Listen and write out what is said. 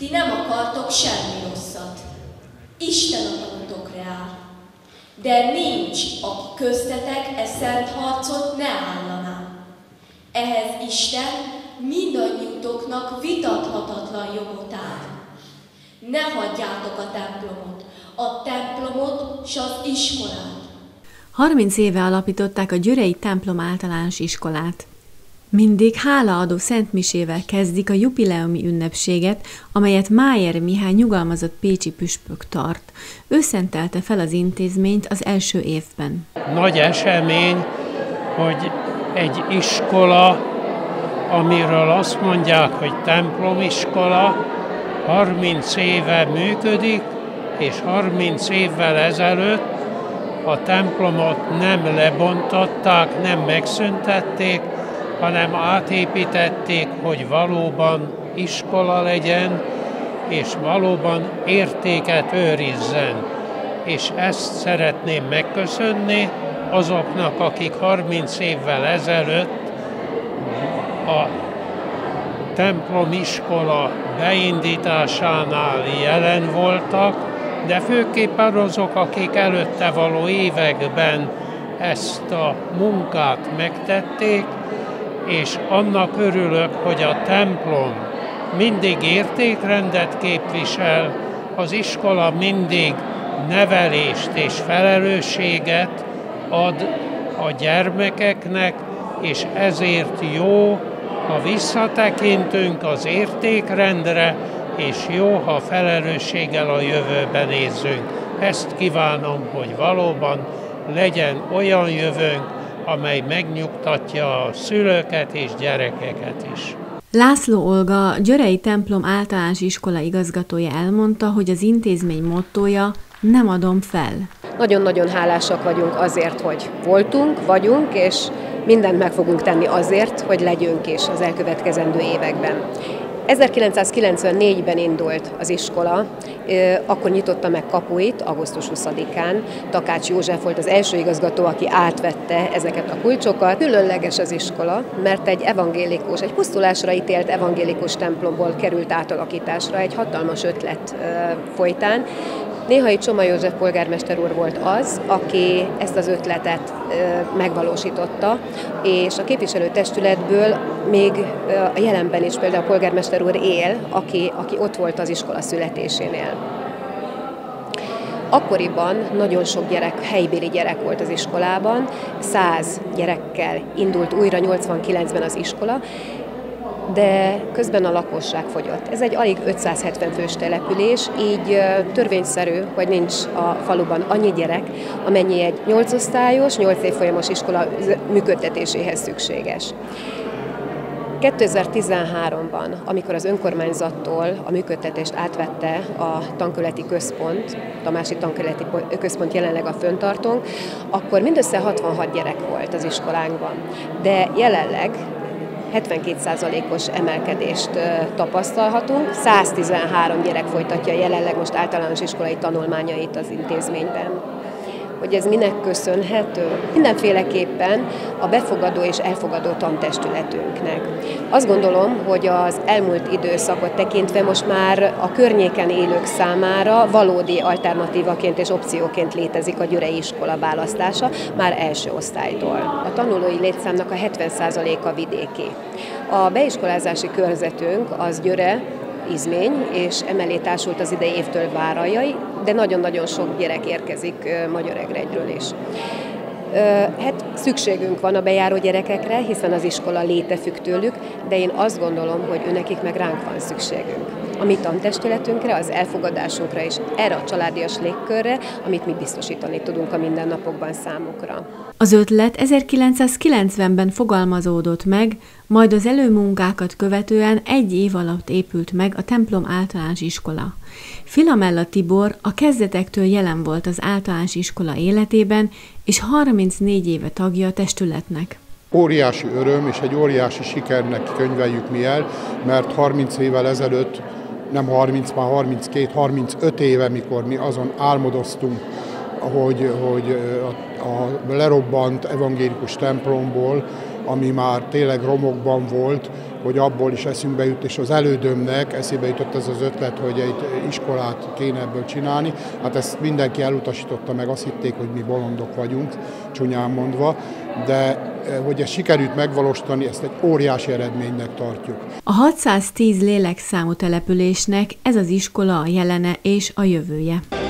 Ti nem akartok semmi rosszat. Isten adatotok rá. De nincs, aki köztetek e szent harcot ne állaná. Ehhez Isten mindannyiutoknak vitathatatlan jogot áll. Ne hagyjátok a templomot s az iskolát. 30 éve alapították a győrei templom általános iskolát. Mindig hálaadó szentmisével kezdik a jubileumi ünnepséget, amelyet Májer Mihály nyugalmazott pécsi püspök tart. Ő szentelte fel az intézményt az első évben. Nagy esemény, hogy egy iskola, amiről azt mondják, hogy templomiskola, 30 éve működik, és 30 évvel ezelőtt a templomot nem lebontották, nem megszüntették, hanem átépítették, hogy valóban iskola legyen, és valóban értéket őrizzen. És ezt szeretném megköszönni azoknak, akik 30 évvel ezelőtt a templomiskola beindításánál jelen voltak, de főképpen azok, akik előtte való években ezt a munkát megtették, és annak örülök, hogy a templom mindig értékrendet képvisel, az iskola mindig nevelést és felelősséget ad a gyermekeknek, és ezért jó, ha visszatekintünk az értékrendre, és jó, ha felelősséggel a jövőbe nézzünk. Ezt kívánom, hogy valóban legyen olyan jövőnk, amely megnyugtatja a szülőket és gyerekeket is. László Olga, győrei templom általános iskola igazgatója elmondta, hogy az intézmény mottója nem adom fel. Nagyon-nagyon hálásak vagyunk azért, hogy voltunk, vagyunk, és mindent meg fogunk tenni azért, hogy legyünk is az elkövetkezendő években. 1994-ben indult az iskola, akkor nyitotta meg kapuit, augusztus 20-án. Takács József volt az első igazgató, aki átvette ezeket a kulcsokat. Különleges az iskola, mert egy pusztulásra ítélt evangélikus templomból került átalakításra egy hatalmas ötlet folytán. Néhai Csoma József polgármester úr volt az, aki ezt az ötletet megvalósította, és a képviselőtestületből még a jelenben is például a polgármester úr él, aki ott volt az iskola születésénél. Akkoriban nagyon sok helybéli gyerek volt az iskolában, 100 gyerekkel indult újra 89-ben az iskola, de közben a lakosság fogyott. Ez egy alig 570 fős település, így törvényszerű, hogy nincs a faluban annyi gyerek, amennyi egy 8 osztályos, 8 évfolyamos iskola működtetéséhez szükséges. 2013-ban, amikor az önkormányzattól a működtetést átvette a tankölleti központ, Tamási tankölleti központ jelenleg a föntartónk, akkor mindössze 66 gyerek volt az iskolánkban, de jelenleg 72%-os emelkedést tapasztalhatunk, 113 gyerek folytatja jelenleg most általános iskolai tanulmányait az intézményben. Hogy ez minek köszönhető? Mindenféleképpen a befogadó és elfogadó tantestületünknek. Azt gondolom, hogy az elmúlt időszakot tekintve most már a környéken élők számára valódi alternatívaként és opcióként létezik a győrei iskola választása már első osztálytól. A tanulói létszámnak a 70%-a vidéki. A beiskolázási körzetünk az Győre, Izmény, és emellé társult az idei évtől Várajai, de nagyon-nagyon sok gyerek érkezik Magyaregregyről is. Hát szükségünk van a bejáró gyerekekre, hiszen az iskola léte függ tőlük, de én azt gondolom, hogy nekik meg ránk van szükségünk. A mi tantestületünkre, az elfogadásunkra és erre a családias légkörre, amit mi biztosítani tudunk a mindennapokban számukra. Az ötlet 1990-ben fogalmazódott meg, majd az előmunkákat követően egy év alatt épült meg a templom általános iskola. Filamella Tibor a kezdetektől jelen volt az általános iskola életében, és 34 éve tagja a testületnek. Óriási öröm és egy óriási sikernek könyveljük mi el, mert 30 évvel ezelőtt, nem 30, már 32-35 éve, mikor mi azon álmodoztunk, hogy a lerobbant evangélikus templomból ami már tényleg romokban volt, hogy abból is eszünkbe jut, és az elődömnek eszébe jutott ez az ötlet, hogy egy iskolát kéne ebből csinálni. Hát ezt mindenki elutasította meg, azt hitték, hogy mi bolondok vagyunk, csúnyán mondva, de hogy ezt sikerült megvalósítani, ezt egy óriási eredménynek tartjuk. A 610 lélekszámú településnek ez az iskola a jelene és a jövője.